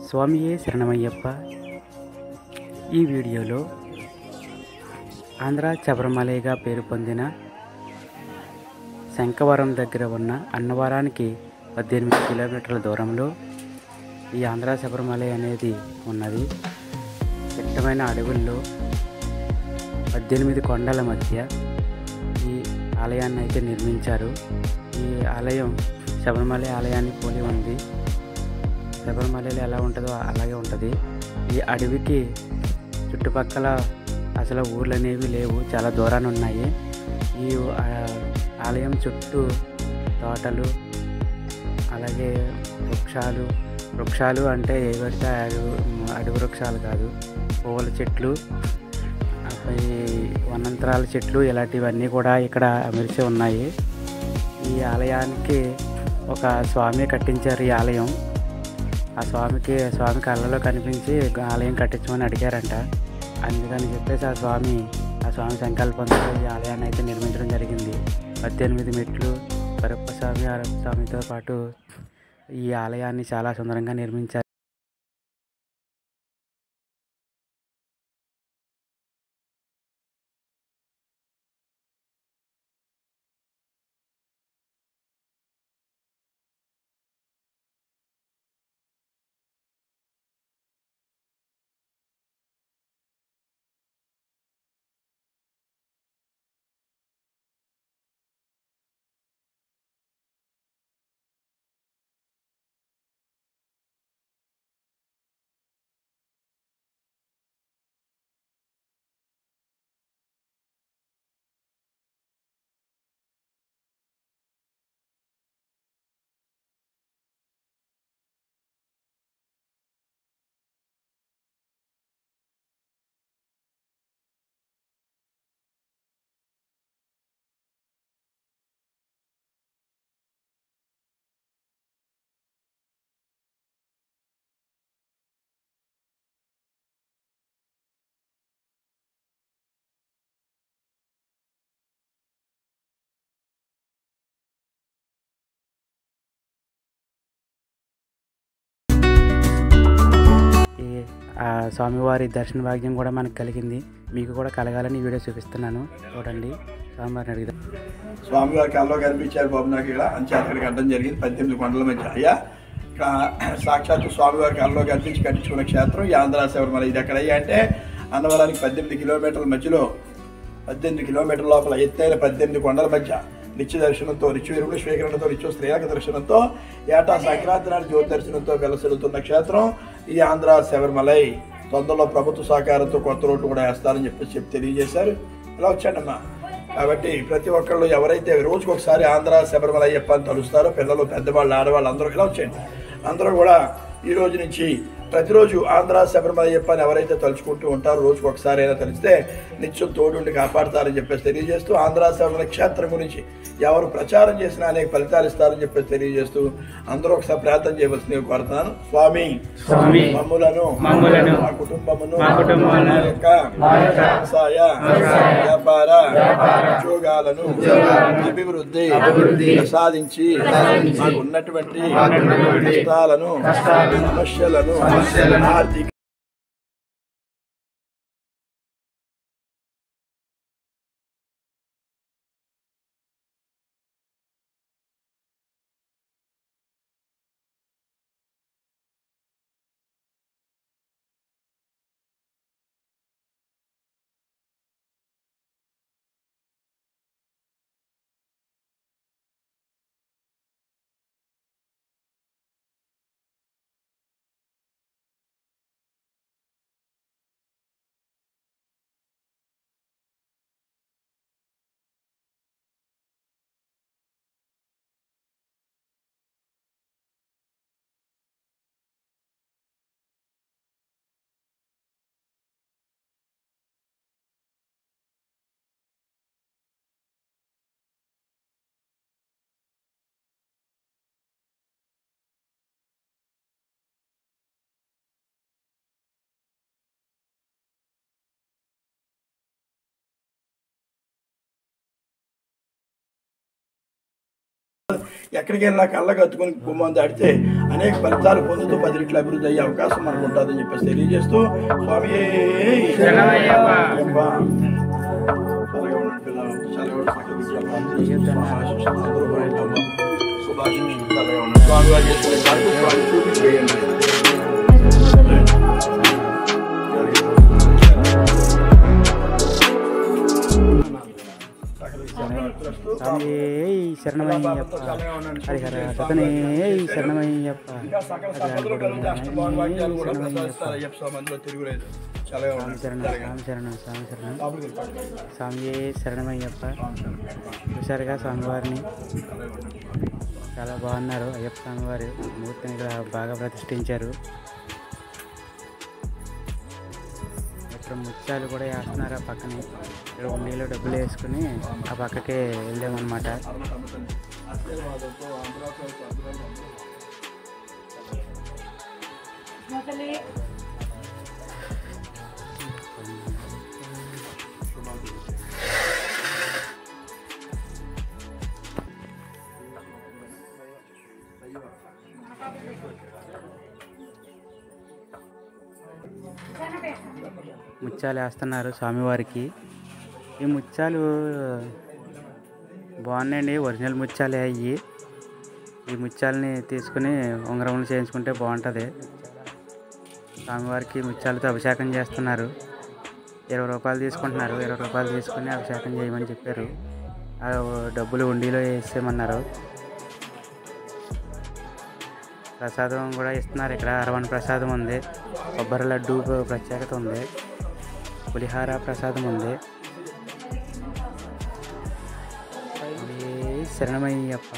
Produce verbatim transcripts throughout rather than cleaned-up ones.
స్వామియే శరణమయ్యప్ప. ఈ వీడియోలో ఆంధ్ర శబరిమలైగా పేరు పొందిన శంఖవరం దగ్గర ఉన్న అన్నవరానికి పద్దెనిమిది కిలోమీటర్ల దూరంలో ఈ ఆంధ్ర శబరిమలై అనేది ఉన్నది. దట్టమైన అడవుల్లో పద్దెనిమిది కొండల మధ్య ఈ ఆలయాన్ని అయితే నిర్మించారు. ఈ ఆలయం శబరిమలై ఆలయాన్ని పోలి ఉంది. శబరిమలలో ఎలా ఉంటుందో అలాగే ఉంటుంది. ఈ అడవికి చుట్టుపక్కల అసలు ఊర్లు అనేవి లేవు, చాలా దూరాన ఉన్నాయి. ఈ ఆలయం చుట్టూ తోటలు, అలాగే వృక్షాలు వృక్షాలు అంటే ఏ పడితే అడవి అడవి వృక్షాలు కాదు, పువ్వుల చెట్లు, ఆపై వనంతరాల చెట్లు, ఇలాంటివన్నీ కూడా ఇక్కడ అమర్చి ఉన్నాయి. ఈ ఆలయానికి ఒక స్వామి కట్టించారు. ఈ ఆలయం ఆ స్వామికి స్వామి కళ్ళలో కనిపించి ఆలయం కట్టించమని అడిగారంట. అందుకని చెప్పేసి ఆ స్వామి ఆ స్వామి సంకల్పంతో ఈ ఆలయాన్ని అయితే నిర్మించడం జరిగింది. పద్దెనిమిది మెట్లు, కరప్ప స్వామి, అరప్ప స్వామితో పాటు ఈ ఆలయాన్ని చాలా సుందరంగా నిర్మించారు. ఆ స్వామివారి దర్శన భాగ్యం కూడా మనకు కలిగింది. మీకు కూడా కలగాలని వీడియో చూపిస్తున్నాను, చూడండి. స్వామివారిని అడిగితే స్వామివారి కల్లో కనిపించారు బాబు నాకు ఇక్కడ అంచేత అక్కడికి అడ్డం జరిగింది. పద్దెనిమిది కొండల మధ్య అయ్యా ఇక్కడ సాక్షాత్తు స్వామివారి కల్లో కనిపించి కట్టించుకున్న క్షేత్రం ఈ ఆంధ్ర శబరిమల. ఇది ఎక్కడ అయ్యా అంటే అన్నవరానికి పద్దెనిమిది కిలోమీటర్ల మధ్యలో, పద్దెనిమిది కిలోమీటర్ల లోపల ఎత్తైన పద్దెనిమిది కొండల మధ్య నిత్య దర్శనంతో, నిత్య విరుడు స్వీకరణతో, నిత్య స్త్రీలక దర్శనంతో, ఏటా సంక్రాంతి నాడు జ్యోతి దర్శనంతో వెలసిల్లుతున్న క్షేత్రం ఈ ఆంధ్ర శబరిమలై. తొందరలో ప్రభుత్వ సహకారంతో కొత్త రోడ్లు కూడా వేస్తారని చెప్పి చెప్పి తెలియజేశారు. ఇలా వచ్చాడమ్మా. కాబట్టి ప్రతి ఒక్కళ్ళు ఎవరైతే రోజుకు ఒకసారి ఆంధ్ర శబరిమల అయ్యప్ప అని తలుస్తారో, పిల్లలు, పెద్దవాళ్ళు, ఆడవాళ్ళు అందరూ ఇలా వచ్చేయండి. అందరూ కూడా ఈ రోజు నుంచి ప్రతిరోజు ఆంధ్ర శబరిమల అయ్యప్ప అని ఎవరైతే తలుచుకుంటూ ఉంటారో రోజుకు ఒకసారి అయినా తెలిస్తే నిత్యం తోడుండి కాపాడుతారని చెప్పేసి తెలియజేస్తూ, ఆంధ్ర శబరిమల క్షేత్రం గురించి ఎవరు ప్రచారం చేసినా అనేక ఫలితాలు ఇస్తారని చెప్పేసి తెలియజేస్తూ అందరూ ఒకసారి ప్రార్థన చేయవలసిందిగా కోరుతున్నాను. స్వామి మమ్ములను, మా కుటుంబమును, మా యొక్క వ్యవసాయ వ్యాపార ఉద్యోగాలను అభివృద్ధి ప్రసాదించి మాకు ఉన్నటువంటి కష్టాలను, సమస్యలను, ఆర్థిక ఎక్కడికి వెళ్ళినా కళ్ళ కత్తుకుని గుమ్మం దాటితే అనేక ఫలితాలు పొందుతూ పది రెట్లు అభివృద్ధి అయ్యే అవకాశం మనకు ఉంటుందని చెప్పేసి తెలియజేస్తూ స్వామి స్వామి శరణమయ్యప్ప హరిహర సతనే శరణమయ్యప్ప స్వామి శరణం స్వామి శరణం స్వామి శరణం స్వామి శరణమయ్యప్ప. చూశారుగా స్వామివారిని చాలా బాగున్నారు. అయ్యప్ప స్వామివారి మూర్తిని ఇక్కడ బాగా ప్రతిష్ఠించారు. ఇక్కడ ముత్యాలు కూడా వేస్తున్నారు ఆ పక్కనే. ఇక్కడ ఉండిలో డబ్బులు వేసుకుని ఆ పక్కకే వెళ్ళామన్నమాట. ముత్యాలు వేస్తున్నారు స్వామివారికి. ఈ ముత్యాలు బాగున్నాయండి, ఒరిజినల్ ముత్యాలే అయ్యి. ఈ ముత్యాలని తీసుకుని ఉంగరములు చేయించుకుంటే బాగుంటుంది. స్వామివారికి ముత్యాలతో అభిషేకం చేస్తున్నారు. ఇరవై రూపాయలు తీసుకుంటున్నారు. ఇరవై రూపాయలు తీసుకుని అభిషేకం చేయమని చెప్పారు. ఆ డబ్బులు ఉండిలో వేసేయమన్నారు. ప్రసాదం కూడా ఇస్తున్నారు. ఇక్కడ అరవణ ప్రసాదం ఉంది, కొబ్బరి లడ్డు ప్రత్యేకత ఉంది, పులిహార ప్రసాదం ఉంది. శరణమయ్యప్ప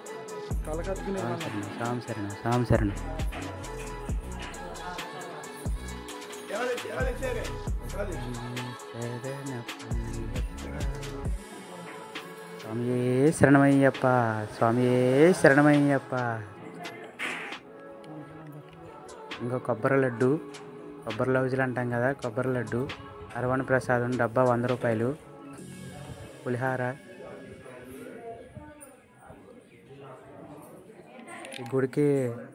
సాం శరణ సాం శరణ. స్వామియే శరణమయ్యప్ప స్వామియే శరణమయ్యప్ప. ఇంకా కొబ్బరి లడ్డు, కొబ్బరి లౌజులు అంటాం కదా, కొబ్బరి లడ్డు, అరవణ ప్రసాదం డబ్బా వంద రూపాయలు, పులిహార. ఈ గుడికి